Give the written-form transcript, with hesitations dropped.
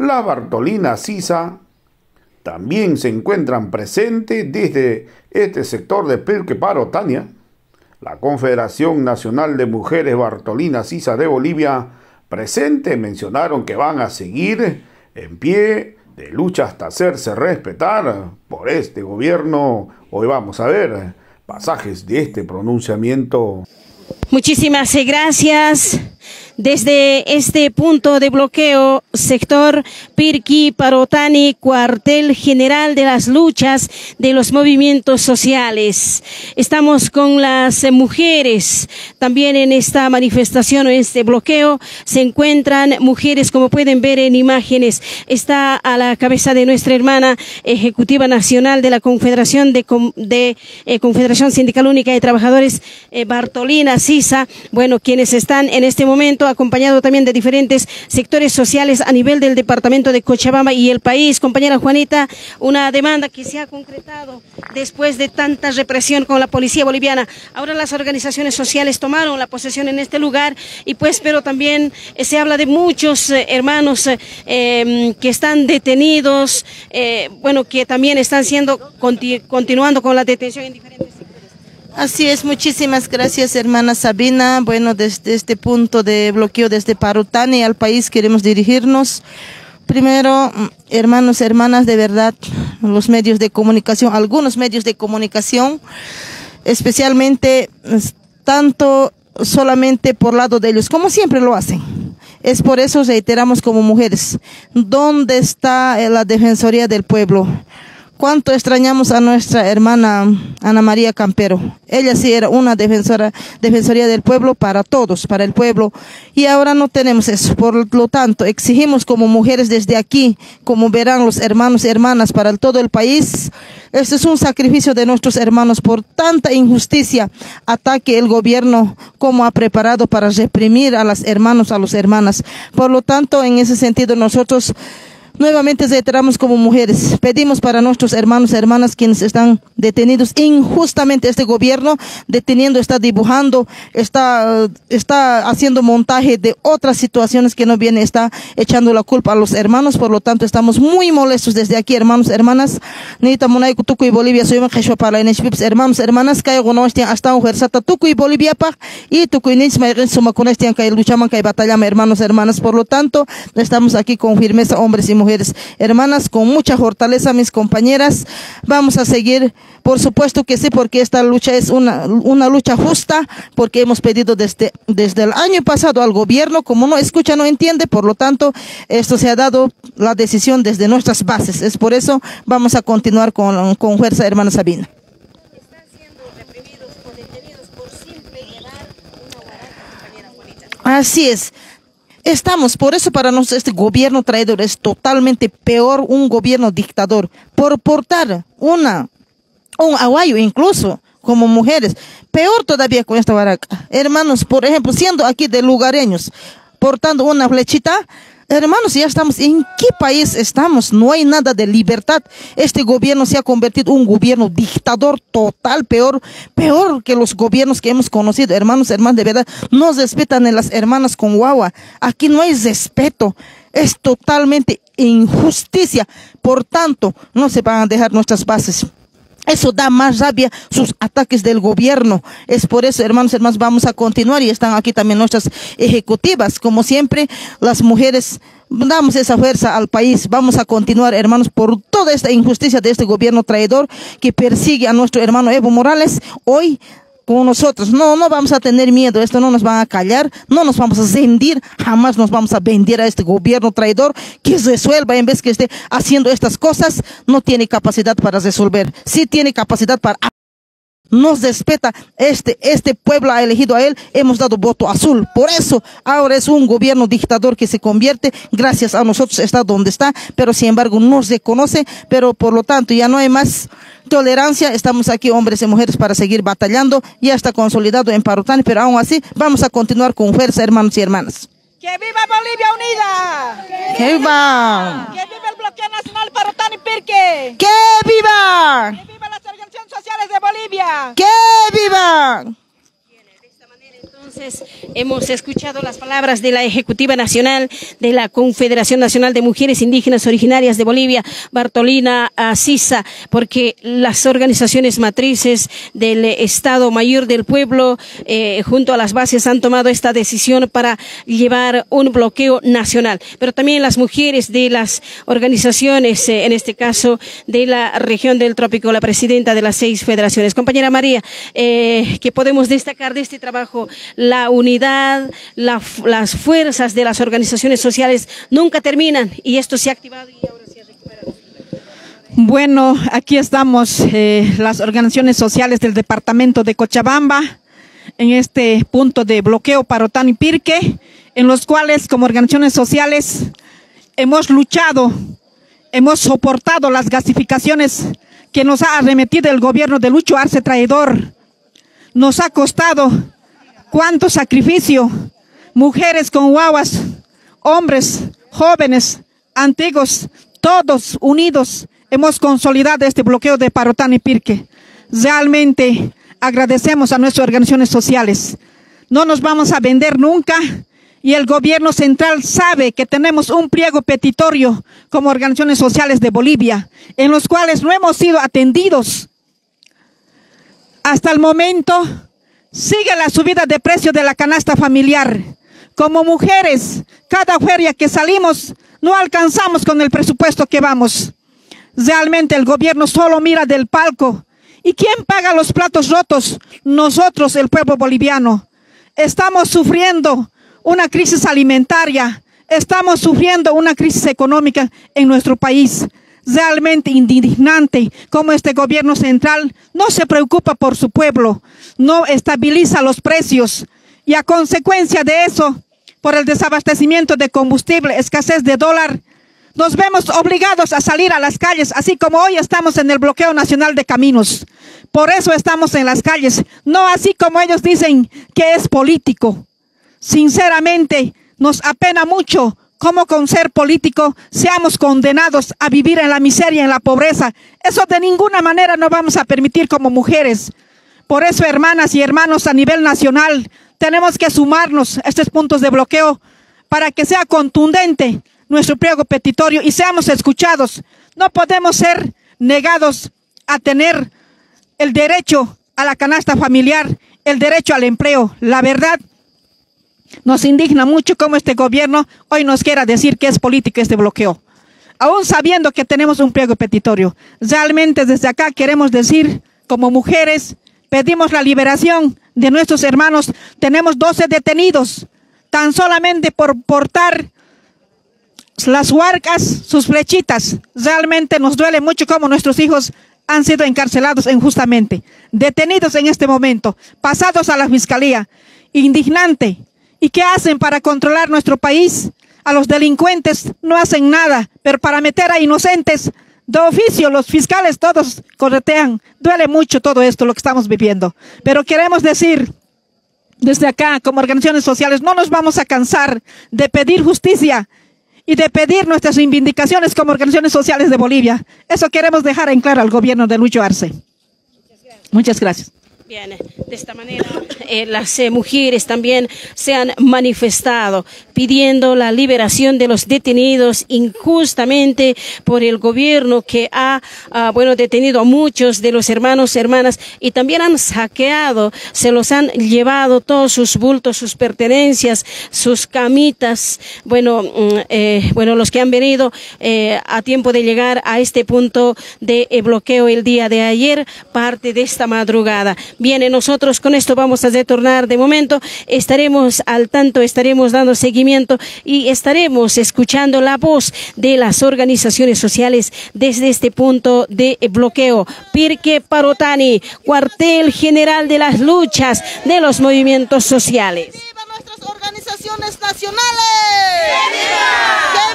La Bartolina Sisa también se encuentran presentes desde este sector de Pirque Parotania. La Confederación Nacional de Mujeres Bartolina Sisa de Bolivia presente mencionaron que van a seguir en pie de lucha hasta hacerse respetar por este gobierno. Hoy vamos a ver pasajes de este pronunciamiento. Muchísimas gracias. Desde este punto de bloqueo, sector Pirque Parotani, cuartel general de las luchas de los movimientos sociales. Estamos con las mujeres. También en esta manifestación o este bloqueo se encuentran mujeres, como pueden ver en imágenes. Está a la cabeza de nuestra hermana ejecutiva nacional de la Confederación Confederación Sindical Única de Trabajadores, Bartolina Sisa. Bueno, quienes están en este momento acompañado también de diferentes sectores sociales a nivel del departamento de Cochabamba y el país. Compañera Juanita, una demanda que se ha concretado después de tanta represión con la policía boliviana. Ahora las organizaciones sociales tomaron la posesión en este lugar y pues, pero también se habla de muchos hermanos que están detenidos, bueno, que también están continuando con la detención en diferentes sectores. Así es, muchísimas gracias, hermana Sabina. Bueno, desde este punto de bloqueo desde Parotani al país queremos dirigirnos. Primero, hermanos, hermanas, de verdad, los medios de comunicación, algunos medios de comunicación, especialmente tanto solamente por lado de ellos, como siempre lo hacen. Es por eso reiteramos como mujeres, ¿dónde está la Defensoría del Pueblo? Cuánto extrañamos a nuestra hermana Ana María Campero. Ella sí era una defensoría del pueblo para todos, para el pueblo. Y ahora no tenemos eso. Por lo tanto, exigimos como mujeres desde aquí, como verán los hermanos y hermanas para todo el país. Este es un sacrificio de nuestros hermanos por tanta injusticia, ataque el gobierno como ha preparado para reprimir a los hermanos, a las hermanas. Por lo tanto, en ese sentido nosotros nuevamente reiteramos como mujeres, pedimos para nuestros hermanos y hermanas quienes están detenidos injustamente. Este gobierno deteniendo, está dibujando, está haciendo montaje de otras situaciones que no viene, está echando la culpa a los hermanos. Por lo tanto, estamos muy molestos desde aquí, hermanos, hermanas. Tucuy Bolivia, soy para hermanos, hermanas, que hasta un Tucuy Bolivia y Tucuy que luchaban, que batallamos, hermanos, hermanas. Por lo tanto, estamos aquí con firmeza, hombres y mujeres, hermanas, con mucha fortaleza, mis compañeras. Vamos a seguir, por supuesto que sí, porque esta lucha es una lucha justa, porque hemos pedido desde el año pasado al gobierno, como no escucha, no entiende. Por lo tanto, esto se ha dado la decisión desde nuestras bases. Es por eso vamos a continuar con fuerza, hermana Sabina. Están siendo reprimidos o detenidos por simple llevar una guaracha, compañera Juanita. Así es. Estamos, por eso para nosotros este gobierno traidor es totalmente peor, un gobierno dictador, por portar un aguayo incluso como mujeres, peor todavía con esta baraca. Hermanos, por ejemplo, siendo aquí de lugareños, portando una flechita, hermanos, ya estamos, ¿en qué país estamos? No hay nada de libertad. Este gobierno se ha convertido en un gobierno dictador total, peor que los gobiernos que hemos conocido. Hermanos, hermanas, de verdad, no respetan a las hermanas con guagua. Aquí no hay respeto. Es totalmente injusticia. Por tanto, no se van a dejar nuestras bases. Eso da más rabia, sus ataques del gobierno. Es por eso, hermanos, hermanas, vamos a continuar, y están aquí también nuestras ejecutivas. Como siempre, las mujeres damos esa fuerza al país. Vamos a continuar, hermanos, por toda esta injusticia de este gobierno traidor que persigue a nuestro hermano Evo Morales. Hoy con nosotros, no vamos a tener miedo, esto no nos va a callar, no nos vamos a rendir, jamás nos vamos a vender a este gobierno traidor que resuelva, en vez que esté haciendo estas cosas, no tiene capacidad para resolver, sí tiene capacidad para... Nos respeta, este pueblo ha elegido a él, hemos dado voto azul, por eso ahora es un gobierno dictador que se convierte, gracias a nosotros está donde está, pero sin embargo nos reconoce, pero por lo tanto ya no hay más tolerancia. Estamos aquí, hombres y mujeres, para seguir batallando. Ya está consolidado en Parotani, pero aún así vamos a continuar con fuerza, hermanos y hermanas. ¡Que viva Bolivia unida! ¡Que viva! ¡Que viva el bloqueo nacional Parotani Pirque! ¡Que viva! ¡Que viva las organizaciones sociales de Bolivia! ¡Que viva! De esta manera, entonces, Entonces, hemos escuchado las palabras de la Ejecutiva Nacional de la Confederación Nacional de Mujeres Indígenas Originarias de Bolivia, Bartolina Sisa, porque las organizaciones matrices del Estado Mayor del Pueblo, junto a las bases, han tomado esta decisión para llevar un bloqueo nacional. Pero también las mujeres de las organizaciones, en este caso de la región del Trópico, la presidenta de las 6 federaciones. Compañera María, ¿qué podemos destacar de este trabajo? La unidad, las fuerzas de las organizaciones sociales nunca terminan y esto se ha activado y ahora se ha recuperado. Bueno, aquí estamos las organizaciones sociales del departamento de Cochabamba en este punto de bloqueo Parotani Pirque, en los cuales como organizaciones sociales hemos luchado, hemos soportado las gasificaciones que nos ha arremetido el gobierno de Lucho Arce traidor. Nos ha costado cuánto sacrificio, mujeres con guaguas, hombres, jóvenes, antiguos, todos unidos, hemos consolidado este bloqueo de Parotani Pirque. Realmente agradecemos a nuestras organizaciones sociales. No nos vamos a vender nunca y el gobierno central sabe que tenemos un pliego petitorio como organizaciones sociales de Bolivia, en los cuales no hemos sido atendidos. Hasta el momento sigue la subida de precio de la canasta familiar. Como mujeres, cada feria que salimos no alcanzamos con el presupuesto que vamos. Realmente el gobierno solo mira del palco. ¿Y quién paga los platos rotos? Nosotros, el pueblo boliviano. Estamos sufriendo una crisis alimentaria, estamos sufriendo una crisis económica en nuestro país. Realmente indignante como este gobierno central no se preocupa por su pueblo, no estabiliza los precios y a consecuencia de eso, por el desabastecimiento de combustible, escasez de dólar, nos vemos obligados a salir a las calles, así como hoy estamos en el bloqueo nacional de caminos. Por eso estamos en las calles, no así como ellos dicen que es político. Sinceramente, nos apena mucho cómo con ser político seamos condenados a vivir en la miseria, en la pobreza. Eso de ninguna manera no vamos a permitir como mujeres. Por eso, hermanas y hermanos, a nivel nacional, tenemos que sumarnos a estos puntos de bloqueo para que sea contundente nuestro pliego petitorio y seamos escuchados. No podemos ser negados a tener el derecho a la canasta familiar, el derecho al empleo. La verdad, nos indigna mucho cómo este gobierno hoy nos quiera decir que es política este bloqueo, aún sabiendo que tenemos un pliego petitorio. Realmente desde acá queremos decir, como mujeres, pedimos la liberación de nuestros hermanos. Tenemos 12 detenidos, tan solamente por portar las huarcas, sus flechitas. Realmente nos duele mucho cómo nuestros hijos han sido encarcelados injustamente, detenidos en este momento, pasados a la fiscalía. Indignante. ¿Y qué hacen para controlar nuestro país? A los delincuentes no hacen nada, pero para meter a inocentes, de oficio, los fiscales todos corretean. Duele mucho todo esto, lo que estamos viviendo. Pero queremos decir, desde acá, como organizaciones sociales, no nos vamos a cansar de pedir justicia y de pedir nuestras reivindicaciones como organizaciones sociales de Bolivia. Eso queremos dejar en claro al gobierno de Lucho Arce. Muchas gracias. Bien, de esta manera las mujeres también se han manifestado pidiendo la liberación de los detenidos injustamente por el gobierno que ha detenido a muchos de los hermanos, hermanas y también han saqueado, se los han llevado todos sus bultos, sus pertenencias, sus camitas, los que han venido a tiempo de llegar a este punto de bloqueo el día de ayer, parte de esta madrugada. Bien, nosotros con esto vamos a retornar de momento, estaremos al tanto, estaremos dando seguimiento y estaremos escuchando la voz de las organizaciones sociales desde este punto de bloqueo. Pirque Parotani, cuartel general de las luchas de los movimientos sociales. ¡Viva nuestras organizaciones nacionales! ¡Viva!